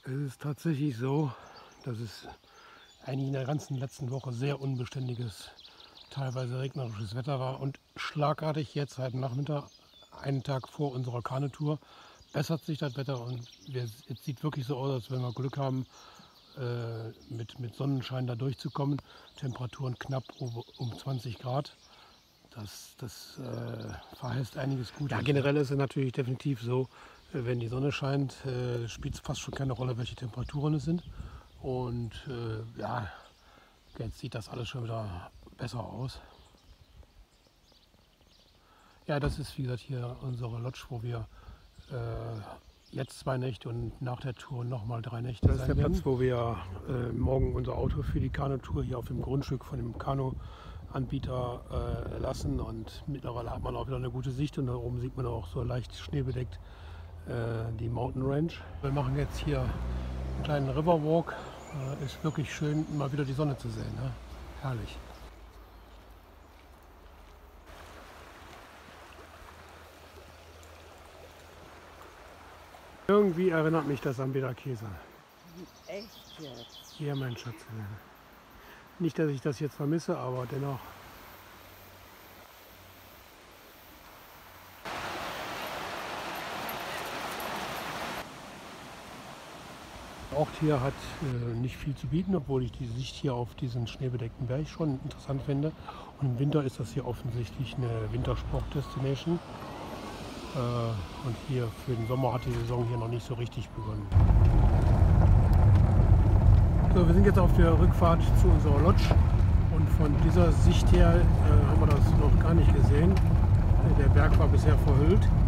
Es ist tatsächlich so, dass es eigentlich in der ganzen letzten Woche sehr unbeständiges, teilweise regnerisches Wetter war und schlagartig jetzt heute Nachmittag, einen Tag vor unserer Kanutour, bessert sich das Wetter und es sieht wirklich so aus, als wenn wir Glück haben, mit Sonnenschein da durchzukommen. Temperaturen knapp um 20 Grad. Das verheißt einiges Gutes. Ja, generell ist es natürlich definitiv so, wenn die Sonne scheint, spielt es fast schon keine Rolle, welche Temperaturen es sind. Und ja, jetzt sieht das alles schon wieder besser aus. Ja, das ist wie gesagt hier unsere Lodge, wo wir jetzt 2 Nächte und nach der Tour nochmal 3 Nächte sein werden. Das ist der Platz, wo wir morgen unser Auto für die Kanutour hier auf dem Grundstück von dem Kanuanbieter lassen. Und mittlerweile hat man auch wieder eine gute Sicht und da oben sieht man auch so leicht schneebedeckt die Mountain Range. Wir machen jetzt hier einen kleinen Riverwalk. Ist wirklich schön, mal wieder die Sonne zu sehen. Ne? Herrlich. Irgendwie erinnert mich das an Bederkesa. Echt jetzt? Ja, mein Schatz. Nicht, dass ich das jetzt vermisse, aber dennoch. Auch hier hat nicht viel zu bieten, obwohl ich die Sicht hier auf diesen schneebedeckten Berg schon interessant finde. Und im Winter ist das hier offensichtlich eine Wintersport-Destination. Und hier für den Sommer hat die Saison hier noch nicht so richtig begonnen. So, wir sind jetzt auf der Rückfahrt zu unserer Lodge und von dieser Sicht her haben wir das noch gar nicht gesehen. Der Berg war bisher verhüllt.